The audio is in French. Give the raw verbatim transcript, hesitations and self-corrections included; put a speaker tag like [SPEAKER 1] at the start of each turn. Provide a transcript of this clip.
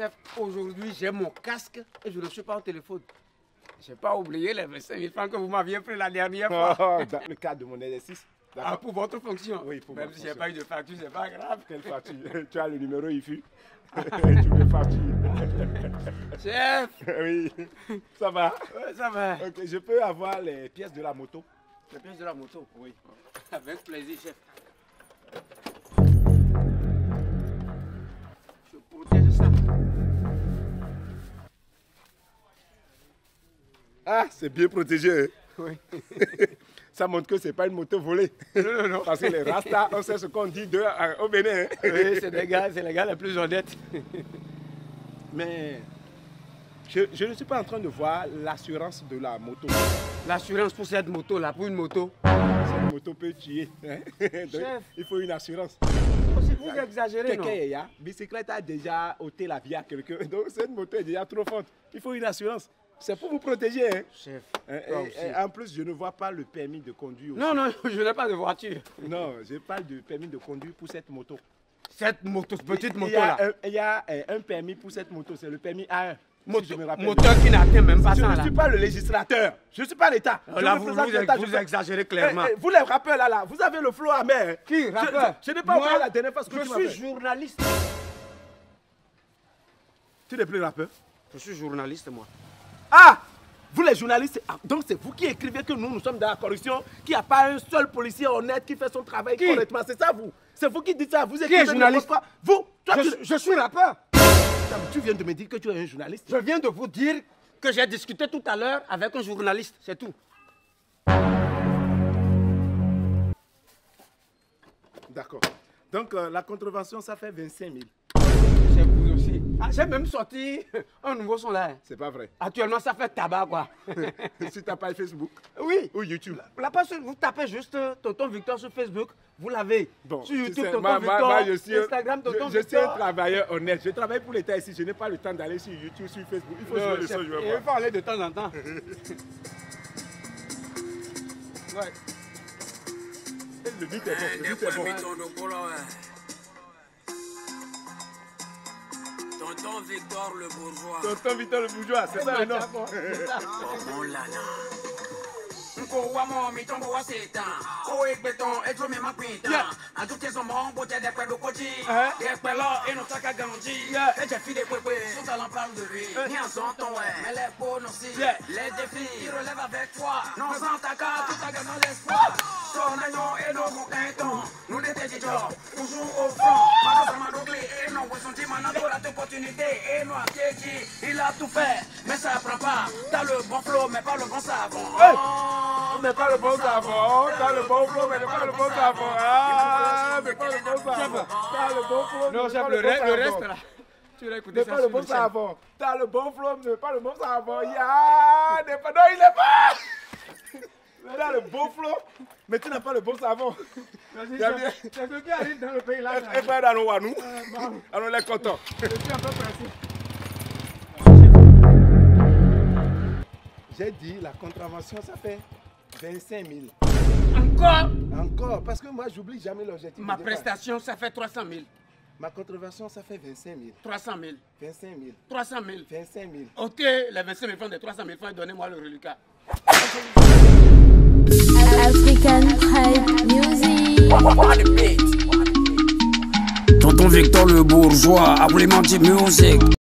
[SPEAKER 1] Chef, aujourd'hui j'ai mon casque et je ne suis pas au téléphone. Je n'ai pas oublié les vingt-cinq mille francs que vous m'aviez pris la dernière fois.
[SPEAKER 2] Oh, dans le cadre de mon exercice.
[SPEAKER 1] Ah, pour votre fonction?
[SPEAKER 2] Oui, pour
[SPEAKER 1] Même
[SPEAKER 2] ma
[SPEAKER 1] si je n'ai
[SPEAKER 2] fonction.
[SPEAKER 1] pas eu de facture, c'est pas grave.
[SPEAKER 2] Quelle facture? Tu as le numéro I F U. Tu veux facture.
[SPEAKER 1] Chef!
[SPEAKER 2] Oui, ça va?
[SPEAKER 1] Ouais, ça va.
[SPEAKER 2] Ok, je peux avoir les pièces de la moto?
[SPEAKER 1] Les pièces de la moto?
[SPEAKER 2] Oui.
[SPEAKER 1] Avec plaisir, chef. Je protège ça.
[SPEAKER 2] Ah, c'est bien protégé. Hein?
[SPEAKER 1] Oui.
[SPEAKER 2] Ça montre que ce n'est pas une moto volée.
[SPEAKER 1] Non, non, non.
[SPEAKER 2] Parce que les Rastas, on sait ce qu'on dit d'eux au Bénin. Hein?
[SPEAKER 1] Oui, c'est les gars, c'est les gars les plus honnêtes.
[SPEAKER 2] Mais je, je ne suis pas en train de voir l'assurance de la moto.
[SPEAKER 1] L'assurance pour cette moto-là, pour une moto.
[SPEAKER 2] Cette moto peut tuer. Hein? Donc,
[SPEAKER 1] Chef.
[SPEAKER 2] il faut une assurance.
[SPEAKER 1] Aussi, vous exagérez, non?
[SPEAKER 2] Quelqu'un, la bicyclette a déjà ôté la vie à quelqu'un. Donc cette moto est déjà trop forte. Il faut une assurance. C'est pour vous protéger. Hein?
[SPEAKER 1] Chef.
[SPEAKER 2] Hein,
[SPEAKER 1] toi
[SPEAKER 2] et-
[SPEAKER 1] aussi.
[SPEAKER 2] et en plus, je ne vois pas le permis de conduire. aussi.
[SPEAKER 1] Non, non, je n'ai pas de voiture.
[SPEAKER 2] Non, je parle de permis de conduire pour cette moto.
[SPEAKER 1] Cette moto, petite
[SPEAKER 2] Il y
[SPEAKER 1] moto-là.
[SPEAKER 2] a, un, il y a euh, un permis pour cette moto, c'est le permis A un.
[SPEAKER 1] Moto,
[SPEAKER 2] si je me rappelle
[SPEAKER 1] moteur qui n'atteint même pas
[SPEAKER 2] bien. Je
[SPEAKER 1] ça,
[SPEAKER 2] ne
[SPEAKER 1] là.
[SPEAKER 2] suis pas le législateur. Je ne suis pas l'État. Je
[SPEAKER 1] Là, vous,
[SPEAKER 2] représente
[SPEAKER 1] vous,
[SPEAKER 2] l'État,
[SPEAKER 1] vous
[SPEAKER 2] je fais-
[SPEAKER 1] exagérez clairement.
[SPEAKER 2] Eh, eh, vous les rappeurs là, là, vous avez le flot amer.
[SPEAKER 1] Qui,
[SPEAKER 2] Je-
[SPEAKER 1] rappeur?
[SPEAKER 2] Je, je n'ai pas
[SPEAKER 1] Moi,
[SPEAKER 2] oublié la dernière fois ce que
[SPEAKER 1] Je
[SPEAKER 2] tu m'as
[SPEAKER 1] suis
[SPEAKER 2] fait.
[SPEAKER 1] journaliste.
[SPEAKER 2] Tu n'es plus rappeur?
[SPEAKER 1] Je suis journaliste, moi.
[SPEAKER 2] Ah! Vous les journalistes, ah, donc c'est vous qui écrivez que nous, nous sommes dans la corruption, qu'il n'y a pas un seul policier honnête qui fait son travail
[SPEAKER 1] Qui?
[SPEAKER 2] correctement. C'est ça, vous? C'est vous qui dites ça. Vous écrivez
[SPEAKER 1] est journaliste?
[SPEAKER 2] n'importe quoi. Vous? Toi,
[SPEAKER 1] Je,
[SPEAKER 2] tu...
[SPEAKER 1] je suis rappeur.
[SPEAKER 2] tu viens de me dire que tu es un journaliste.
[SPEAKER 1] Je viens de vous dire que j'ai discuté tout à l'heure avec un journaliste, c'est tout.
[SPEAKER 2] D'accord. Donc euh, la contravention, ça fait vingt-cinq mille.
[SPEAKER 1] C'est vous aussi. Ah, j'ai même sorti un nouveau son là.
[SPEAKER 2] C'est pas vrai.
[SPEAKER 1] Actuellement, ça fait tabac, quoi.
[SPEAKER 2] Si tu n'as pas Facebook
[SPEAKER 1] Oui.
[SPEAKER 2] ou YouTube.
[SPEAKER 1] La page, vous tapez juste euh, Tonton Victor sur Facebook, vous l'avez.
[SPEAKER 2] Bon,
[SPEAKER 1] Sur
[SPEAKER 2] tu
[SPEAKER 1] YouTube,
[SPEAKER 2] sais,
[SPEAKER 1] Tonton
[SPEAKER 2] moi- moi-
[SPEAKER 1] Victor,
[SPEAKER 2] moi, je suis,
[SPEAKER 1] Instagram,
[SPEAKER 2] je,
[SPEAKER 1] Tonton
[SPEAKER 2] je suis un
[SPEAKER 1] Victor.
[SPEAKER 2] travailleur honnête. Je travaille pour l'État ici. Je n'ai pas le temps d'aller sur YouTube, sur Facebook. Il faut
[SPEAKER 1] Non,
[SPEAKER 2] jouer le
[SPEAKER 1] chef,
[SPEAKER 2] son, je vais
[SPEAKER 1] il
[SPEAKER 2] voir.
[SPEAKER 1] faut aller de temps en temps. Ouais.
[SPEAKER 2] Le beat est bon. Le beat est bon.
[SPEAKER 3] Tonton Victor le bourgeois.
[SPEAKER 2] Tonton Victor le bourgeois, c'est ça le nom.
[SPEAKER 3] Mon lana. Nkowa mo mi tombo wa setan. O egbeton ejo mi ma pintan. Ajuke so mo bo je de pe do koji. De pe lo enu taka ganji. E je fi de pepe. Son talent parle de lui. Ni en son ton ouais. Mais les beaux non si. Les défis qui relèvent avec toi. Non sans ta carte, tout a gagné l'espoir. Son agnon et nos coquins. Nous l'étais dit toujours au front. Mano sama doglé et non vous senti maintenant pour la opportunité. Et nous a piégé. Il a tout fait, mais ça prend pas. T'as le bon flow, mais pas le bon savon.
[SPEAKER 2] Mais pas le bon savon, t'as le bon flow, mais pas le bon savon. Ah, mais pas le bon savon. T'as le bon flow,
[SPEAKER 1] Non,
[SPEAKER 2] mais
[SPEAKER 1] chef,
[SPEAKER 2] pas
[SPEAKER 1] le,
[SPEAKER 2] le bon
[SPEAKER 1] re- le
[SPEAKER 2] savon.
[SPEAKER 1] reste là. Tu l'as écouté
[SPEAKER 2] Mais
[SPEAKER 1] ça
[SPEAKER 2] pas le
[SPEAKER 1] sur
[SPEAKER 2] bon
[SPEAKER 1] le chaîne.
[SPEAKER 2] savon. T'as le bon flow, mais pas le bon savon. Ya, n'est pas- non, il est pas. T'as le bon flow, mais tu n'as pas le bon savon.
[SPEAKER 1] Vas-y,
[SPEAKER 2] Bien,
[SPEAKER 1] chef.
[SPEAKER 2] bien.
[SPEAKER 1] C'est ce qui arrive dans le pays là.
[SPEAKER 2] Et frère dans nos wanou.
[SPEAKER 1] bon.
[SPEAKER 2] Alors, on est content.
[SPEAKER 1] Je suis un peu pressé.
[SPEAKER 2] J'ai dit, la contravention, ça fait vingt-cinq mille.
[SPEAKER 1] Encore,
[SPEAKER 2] Encore, parce que moi, j'oublie jamais l'objectif.
[SPEAKER 1] ma
[SPEAKER 2] de départ.
[SPEAKER 1] prestation, ça fait trois cent mille.
[SPEAKER 2] Ma contravention, ça fait vingt-cinq mille.
[SPEAKER 1] trois cent mille.
[SPEAKER 2] vingt-cinq mille.
[SPEAKER 1] trois cent mille.
[SPEAKER 2] vingt-cinc mille.
[SPEAKER 1] Ok, les vingt-cinq mille francs des trois cent mille francs, donnez-moi le reliquat.
[SPEAKER 4] African Pride Music.
[SPEAKER 3] Tonton Victor le bourgeois, appelez Manti Music.